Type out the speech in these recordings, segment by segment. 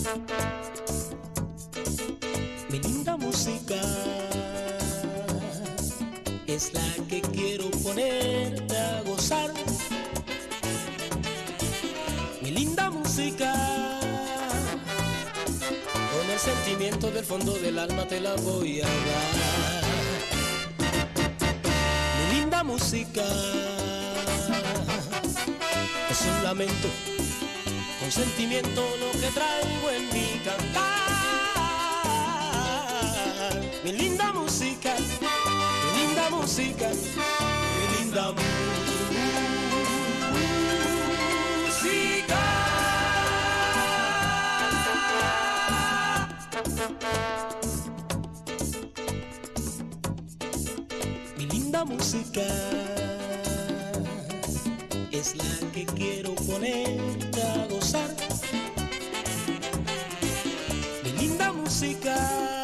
Mi linda música es la que quiero ponerte a gozar. Mi linda música, con el sentimiento del fondo del alma te la voy a dar. Mi linda música es un lamento con sentimiento lo que traigo en mi cantar. Mi linda música, mi linda música, mi linda música. Mi linda música es la que quiero ponerte a gozar. Mi linda música,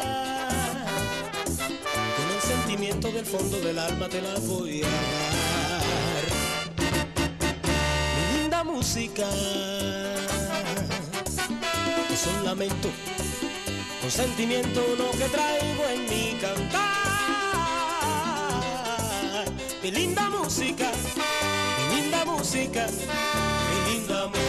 con el sentimiento del fondo del alma te la voy a dar. Mi linda música es un lamento con sentimiento lo que traigo en mi cantar. Mi linda música, mi linda música, mi linda música.